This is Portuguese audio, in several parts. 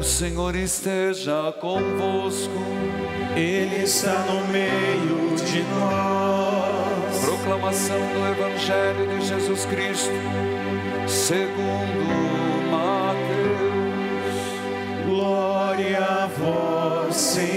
Senhor esteja convosco. Ele está no meio de nós. Proclamação do Evangelho de Jesus Cristo, segundo Mateus. Glória a vós,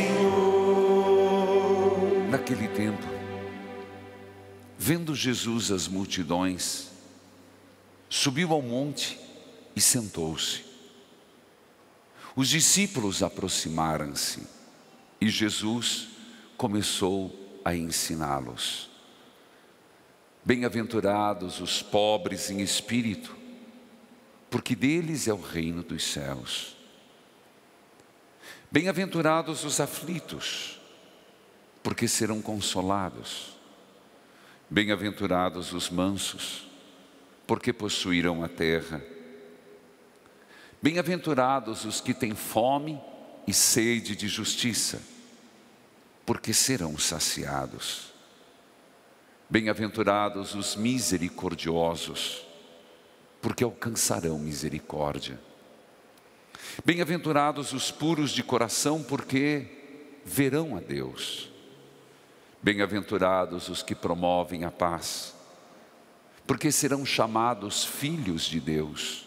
Senhor. Naquele tempo, vendo Jesus as multidões, subiu ao monte e sentou-se. Os discípulos aproximaram-se e Jesus começou a ensiná-los. Bem-aventurados os pobres em espírito, porque deles é o reino dos céus. Bem-aventurados os aflitos, porque serão consolados. Bem-aventurados os mansos, porque possuirão a terra. Bem-aventurados os que têm fome e sede de justiça, porque serão saciados. Bem-aventurados os misericordiosos, porque alcançarão misericórdia. Bem-aventurados os puros de coração, porque verão a Deus. Bem-aventurados os que promovem a paz, porque serão chamados filhos de Deus.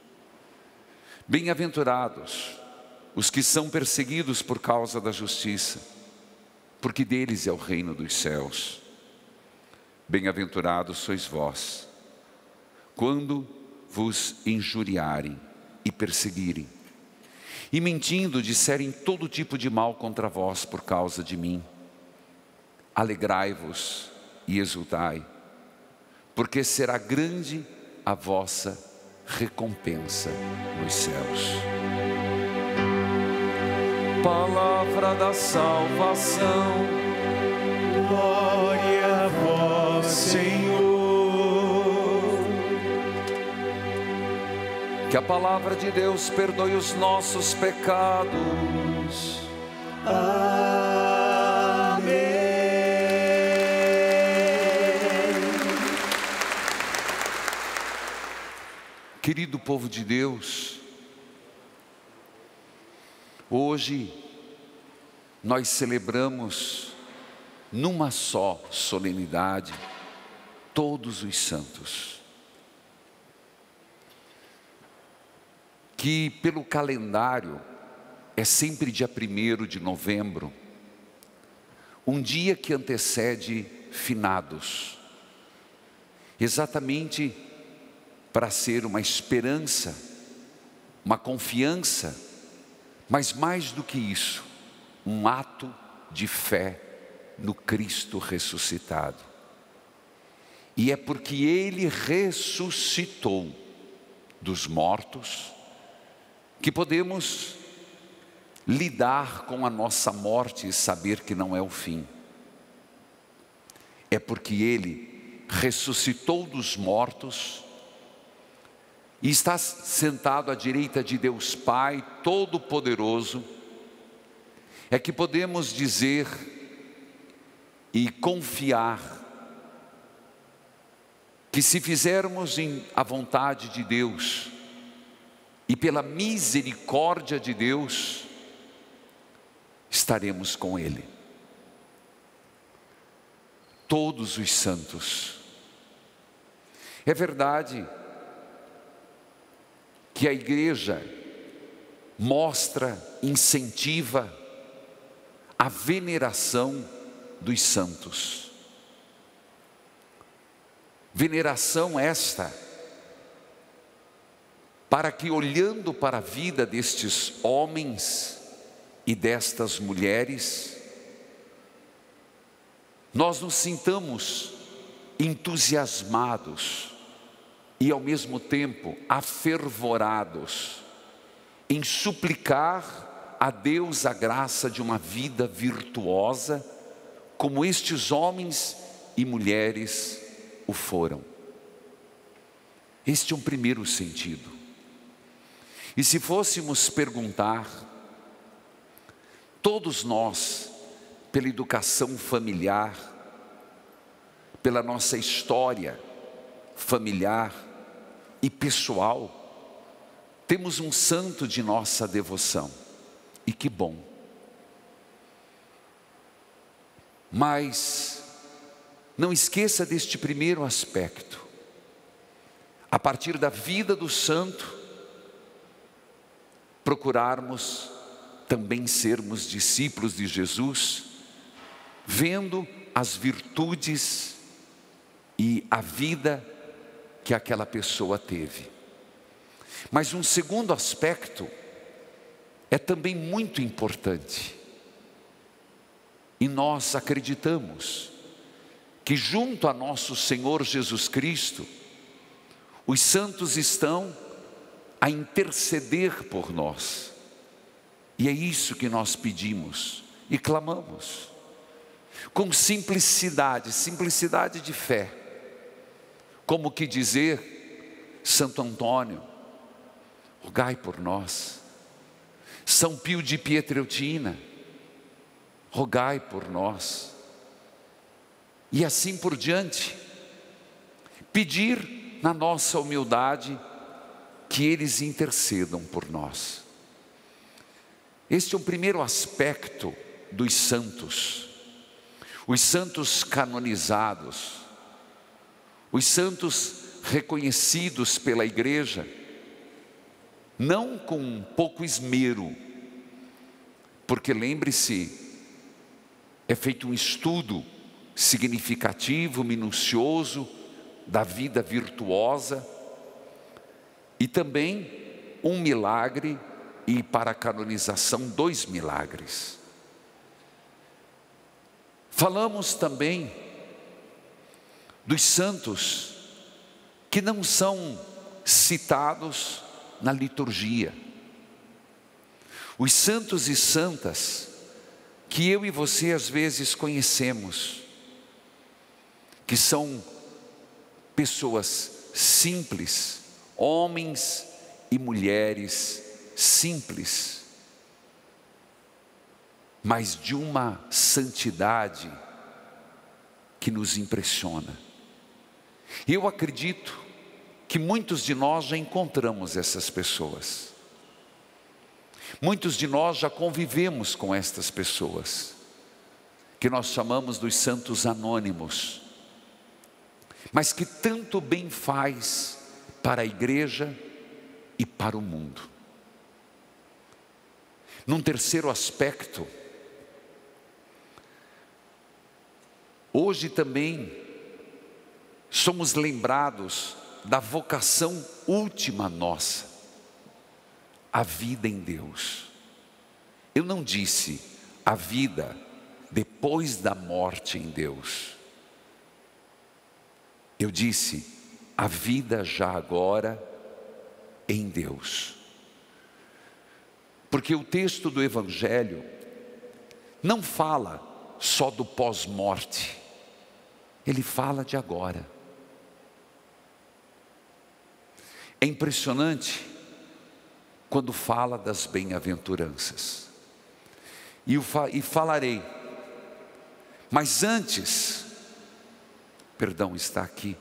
Bem-aventurados os que são perseguidos por causa da justiça, porque deles é o reino dos céus. Bem-aventurados sois vós, quando vos injuriarem e perseguirem, e mentindo disserem todo tipo de mal contra vós por causa de mim. Alegrai-vos e exultai, porque será grande a vossa recompensa nos céus. Palavra da salvação. Glória a vós, Senhor. Que a palavra de Deus perdoe os nossos pecados. Amém. Querido povo de Deus, hoje nós celebramos numa só solenidade todos os santos, que pelo calendário é sempre dia 1º de novembro, um dia que antecede finados, exatamente para ser uma esperança, uma confiança, mas mais do que isso, um ato de fé no Cristo ressuscitado. E é porque Ele ressuscitou dos mortos que podemos lidar com a nossa morte e saber que não é o fim. É porque Ele ressuscitou dos mortos e está sentado à direita de Deus Pai Todo-Poderoso, é que podemos dizer e confiar que se fizermos a vontade de Deus e pela misericórdia de Deus, estaremos com Ele. Todos os santos. É verdade que a igreja mostra, incentiva a veneração dos santos. Veneração esta, para que olhando para a vida destes homens e destas mulheres, nós nos sintamos entusiasmados e ao mesmo tempo afervorados em suplicar a Deus a graça de uma vida virtuosa, como estes homens e mulheres o foram. Este é um primeiro sentido. E se fôssemos perguntar, todos nós, pela educação familiar, pela nossa história familiar e pessoal, temos um santo de nossa devoção, e que bom. Mas não esqueça deste primeiro aspecto. A partir da vida do santo, procurarmos também sermos discípulos de Jesus, vendo as virtudes e a vida que aquela pessoa teve. Mas um segundo aspecto é também muito importante. E nós acreditamos que junto a nosso Senhor Jesus Cristo, os santos estão a interceder por nós. E é isso que nós pedimos e clamamos. Com simplicidade de fé. Como que dizer: Santo Antônio, rogai por nós. São Pio de Pietrelcina, rogai por nós. E assim por diante. Pedir na nossa humildade que eles intercedam por nós. Este é o primeiro aspecto dos santos. Os santos canonizados, os santos reconhecidos pela igreja, não com pouco esmero, porque lembre-se, é feito um estudo significativo, minucioso, da vida virtuosa, e também um milagre, e para a canonização 2 milagres. Falamos também dos santos que não são citados na liturgia. Os santos e santas que eu e você às vezes conhecemos, que são pessoas simples, homens e mulheres simples, mas de uma santidade que nos impressiona. Eu acredito que muitos de nós já encontramos essas pessoas. Muitos de nós já convivemos com estas pessoas, que nós chamamos dos santos anônimos, mas que tanto bem faz para a igreja e para o mundo. Num terceiro aspecto, hoje também somos lembrados da vocação última nossa, a vida em Deus. Eu não disse a vida depois da morte em Deus. Eu disse a vida já agora em Deus. Porque o texto do Evangelho não fala só do pós-morte, ele fala de agora. É impressionante quando fala das bem-aventuranças. E falarei, mas antes, perdão, está aqui.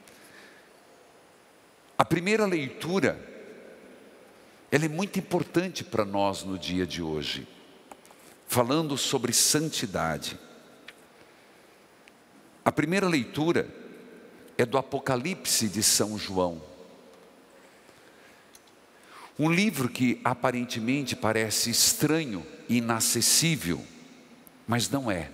A primeira leitura, ela é muito importante para nós no dia de hoje, falando sobre santidade. A primeira leitura é do Apocalipse de São João. Um livro que aparentemente parece estranho e inacessível, mas não é.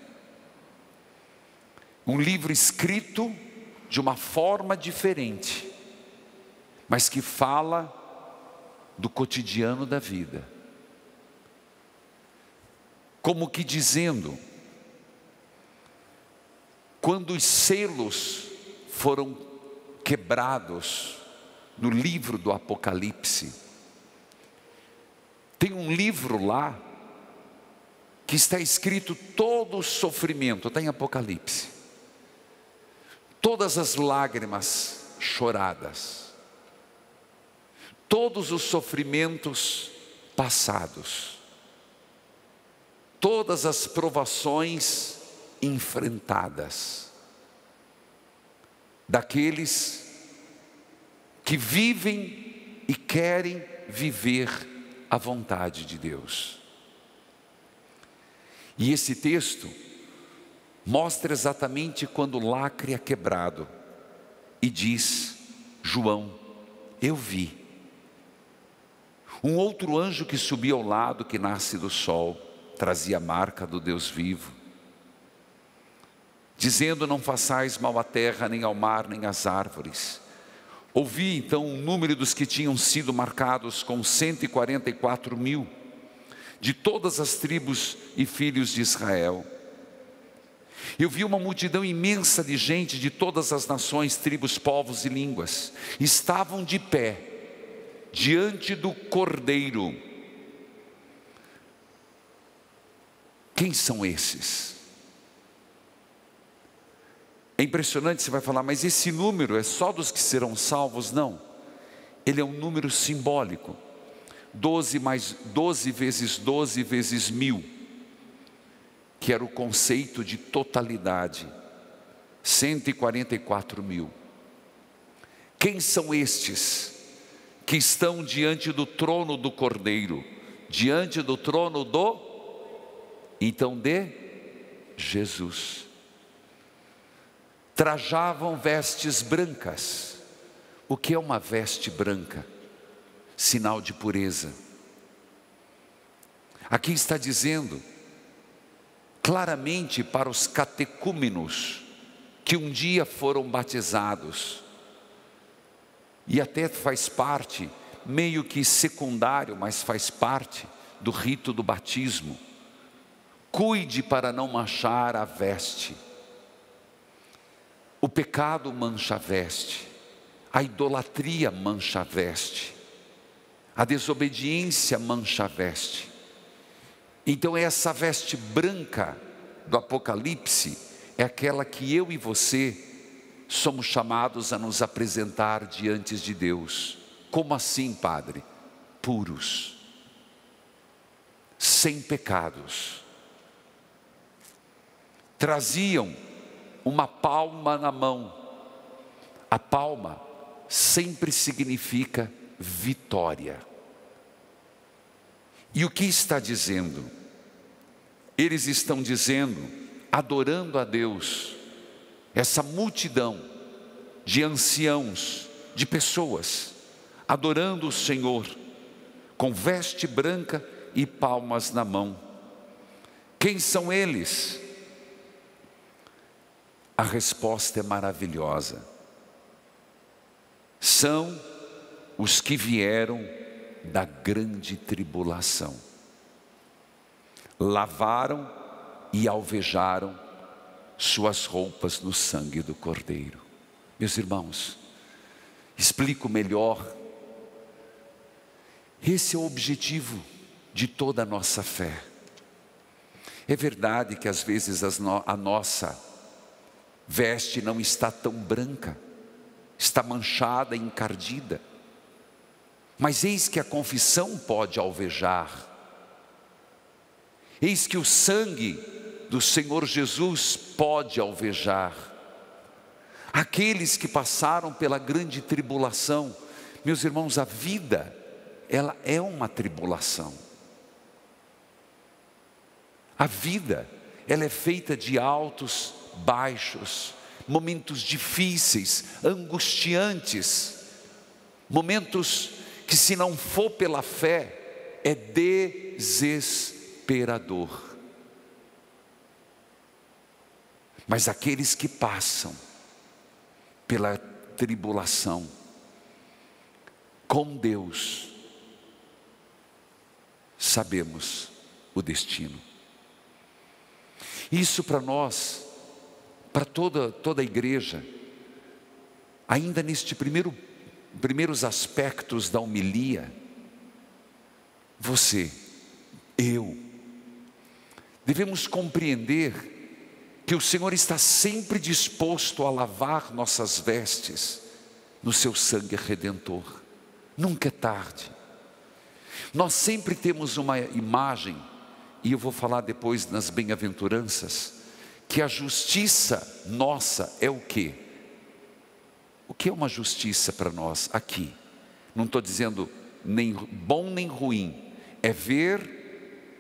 Um livro escrito de uma forma diferente, mas que fala do cotidiano da vida. Como que dizendo, quando os selos foram quebrados no livro do Apocalipse, tem um livro lá que está escrito todo o sofrimento, está em Apocalipse, todas as lágrimas choradas, todos os sofrimentos passados, todas as provações enfrentadas, daqueles que vivem e querem viver a vontade de Deus. E esse texto mostra exatamente quando o lacre é quebrado e diz: João, eu vi um outro anjo que subia ao lado que nasce do sol, trazia a marca do Deus vivo, dizendo: não façais mal à terra, nem ao mar, nem às árvores. Ouvi então o número dos que tinham sido marcados com 144.000, de todas as tribos e filhos de Israel. Eu vi uma multidão imensa de gente de todas as nações, tribos, povos e línguas. Estavam de pé diante do Cordeiro. Quem são esses? É impressionante, você vai falar, mas esse número é só dos que serão salvos? Não, ele é um número simbólico. 12 vezes 12 vezes 1000, que era o conceito de totalidade, 144.000. Quem são estes que estão diante do trono do Cordeiro, diante do trono de Jesus? Trajavam vestes brancas. O que é uma veste branca? Sinal de pureza. Aqui está dizendo claramente para os catecúmenos que um dia foram batizados, e até faz parte, meio que secundário, mas faz parte do rito do batismo. Cuide para não manchar a veste. O pecado mancha a veste, a idolatria mancha a veste, a desobediência mancha a veste. Então essa veste branca do Apocalipse é aquela que eu e você somos chamados a nos apresentar diante de Deus. Como assim, Padre? Puros, sem pecados. Traziam uma palma na mão. A palma sempre significa vitória. E o que está dizendo? Eles estão dizendo, adorando a Deus, essa multidão de anciãos, de pessoas, adorando o Senhor, com veste branca e palmas na mão. Quem são eles? A resposta é maravilhosa. São os que vieram da grande tribulação. Lavaram e alvejaram suas roupas no sangue do Cordeiro. Meus irmãos, explico melhor. Esse é o objetivo de toda a nossa fé. É verdade que às vezes a nossa veste não está tão branca, está manchada e encardida. Mas eis que a confissão pode alvejar. Eis que o sangue do Senhor Jesus pode alvejar. Aqueles que passaram pela grande tribulação, meus irmãos, a vida, ela é uma tribulação. A vida, ela é feita de altos, baixos, momentos difíceis, angustiantes, momentos que, se não for pela fé, é desesperador. Mas aqueles que passam pela tribulação com Deus, sabemos o destino. Isso para nós, para toda a igreja, ainda neste primeiros aspectos da homilia, você, eu, devemos compreender que o Senhor está sempre disposto a lavar nossas vestes no seu sangue redentor. Nunca é tarde. Nós sempre temos uma imagem, e eu vou falar depois nas bem-aventuranças, que a justiça nossa é o quê? O que é uma justiça para nós aqui? Não estou dizendo nem bom nem ruim, é ver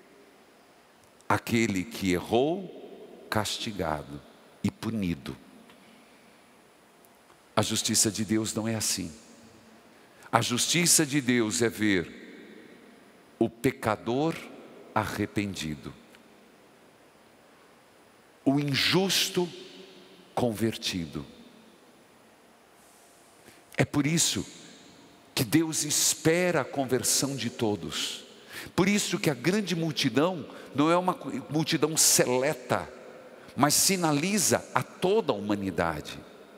aquele que errou castigado e punido. A justiça de Deus não é assim. A justiça de Deus é ver o pecador arrependido, o injusto convertido. É por isso que Deus espera a conversão de todos. Por isso que a grande multidão não é uma multidão seleta, mas sinaliza a toda a humanidade.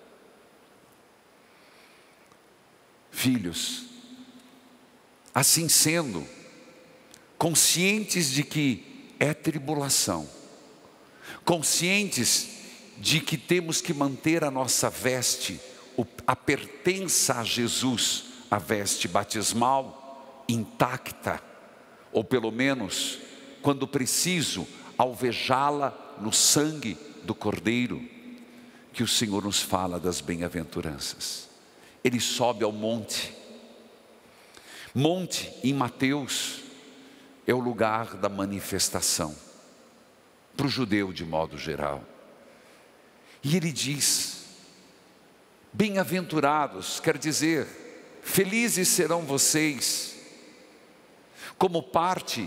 Filhos, assim sendo, conscientes de que é tribulação, conscientes de que temos que manter a nossa veste, a pertença a Jesus, a veste batismal, intacta, ou pelo menos, quando preciso, alvejá-la no sangue do Cordeiro, que o Senhor nos fala das bem-aventuranças. Ele sobe ao monte. Monte, em Mateus, é o lugar da manifestação, para o judeu de modo geral. E ele diz, bem-aventurados, quer dizer, felizes serão vocês, como parte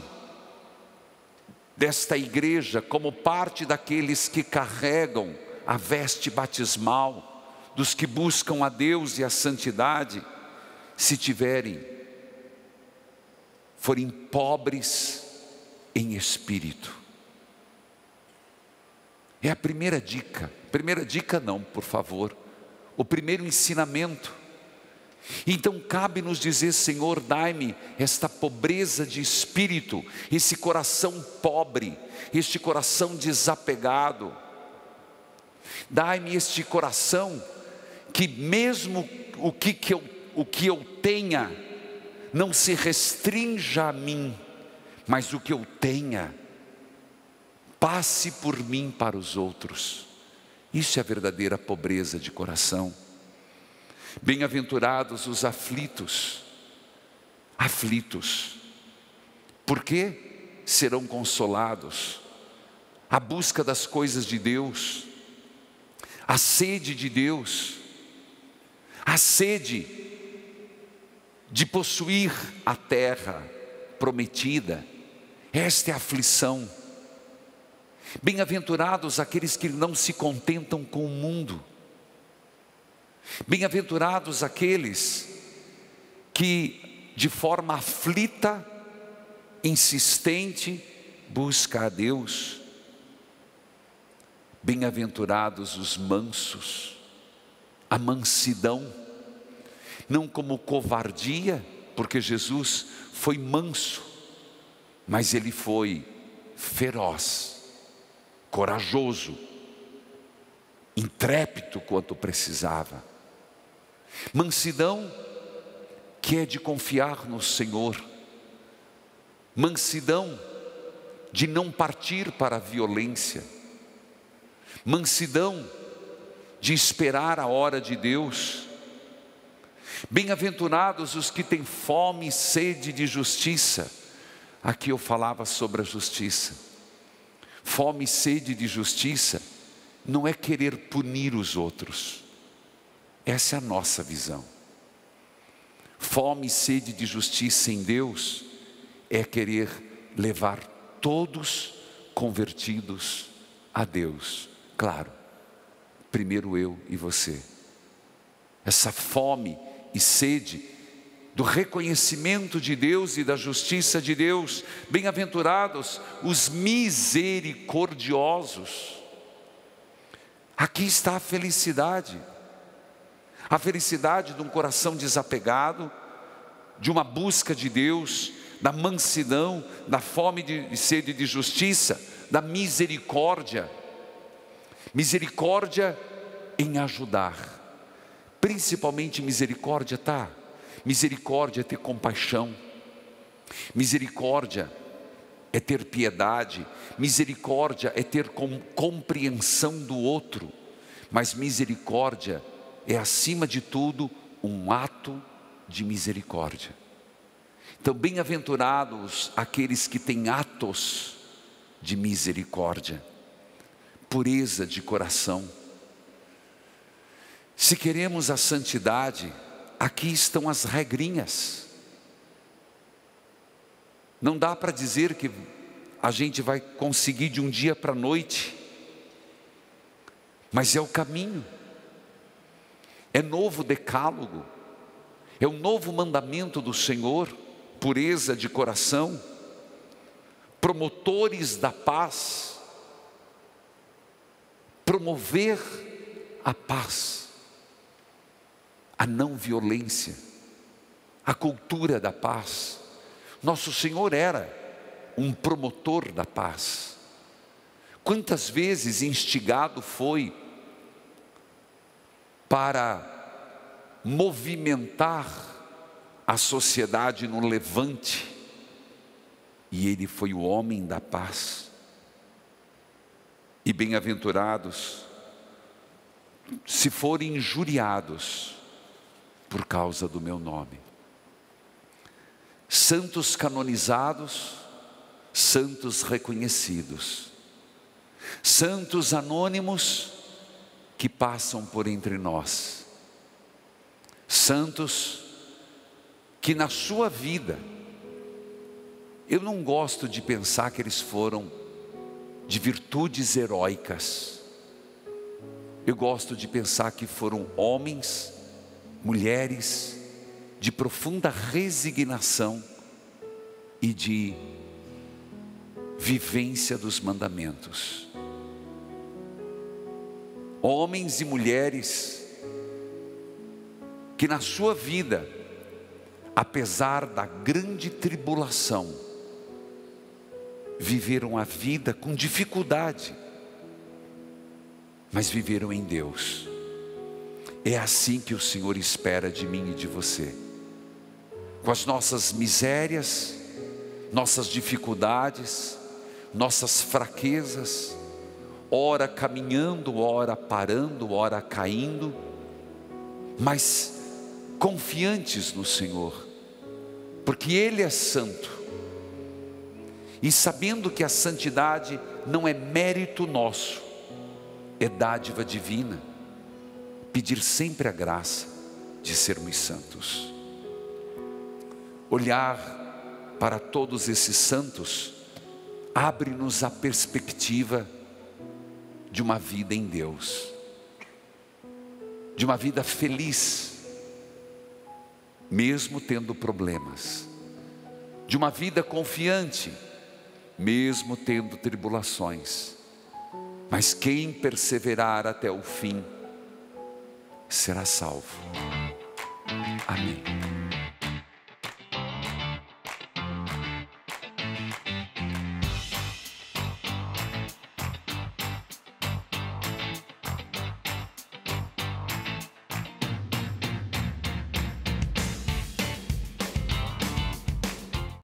desta igreja, como parte daqueles que carregam a veste batismal, dos que buscam a Deus e a santidade, se forem pobres em espírito. É a primeira dica. Primeira dica não, por favor. O primeiro ensinamento. Então cabe-nos dizer, Senhor, dai-me esta pobreza de espírito, esse coração pobre, este coração desapegado. Dai-me este coração que mesmo o que eu tenha, não se restrinja a mim, mas o que eu tenha, passe por mim para os outros. Isso é a verdadeira pobreza de coração. Bem-aventurados os aflitos. Aflitos. Por quê? Serão consolados. A busca das coisas de Deus, a sede de Deus, a sede de possuir a terra prometida. Esta é a aflição. Bem-aventurados aqueles que não se contentam com o mundo. Bem-aventurados aqueles que de forma aflita, insistente, busca a Deus. Bem-aventurados os mansos, a mansidão, não como covardia, porque Jesus foi manso, mas Ele foi feroz, corajoso, intrépido quanto precisava. Mansidão que é de confiar no Senhor, mansidão de não partir para a violência, mansidão de esperar a hora de Deus. Bem-aventurados os que têm fome e sede de justiça. Aqui eu falava sobre a justiça. Fome e sede de justiça não é querer punir os outros. Essa é a nossa visão. Fome e sede de justiça em Deus é querer levar todos convertidos a Deus. Claro, primeiro eu e você. Essa fome e sede do reconhecimento de Deus e da justiça de Deus. Bem-aventurados os misericordiosos. Aqui está a felicidade de um coração desapegado, de uma busca de Deus, da mansidão, da fome e sede de justiça, da misericórdia. Misericórdia em ajudar, principalmente misericórdia, misericórdia é ter compaixão, misericórdia é ter piedade, misericórdia é ter compreensão do outro, mas misericórdia é acima de tudo um ato de misericórdia. Então, bem-aventurados aqueles que têm atos de misericórdia, pureza de coração. Se queremos a santidade, aqui estão as regrinhas. Não dá para dizer que a gente vai conseguir de um dia para a noite, mas é o caminho. É novo decálogo, é um novo mandamento do Senhor, pureza de coração, promotores da paz, promover a paz, a não violência, a cultura da paz. Nosso Senhor era um promotor da paz. Quantas vezes instigado foi para movimentar a sociedade no levante, e ele foi o homem da paz. E bem-aventurados se forem injuriados por causa do meu nome. Santos canonizados, santos reconhecidos, santos anônimos que passam por entre nós, santos que na sua vida, eu não gosto de pensar que eles foram de virtudes heróicas, eu gosto de pensar que foram homens, mulheres de profunda resignação e de vivência dos mandamentos. Homens e mulheres que na sua vida, apesar da grande tribulação, viveram a vida com dificuldade, mas viveram em Deus. É assim que o Senhor espera de mim e de você. Com as nossas misérias, nossas dificuldades, nossas fraquezas, ora caminhando, ora parando, ora caindo, mas confiantes no Senhor, porque Ele é santo, e sabendo que a santidade não é mérito nosso, é dádiva divina, pedir sempre a graça de sermos santos. Olhar para todos esses santos abre-nos a perspectiva de uma vida em Deus, de uma vida feliz, mesmo tendo problemas, de uma vida confiante, mesmo tendo tribulações, mas quem perseverar até o fim será salvo. Amém.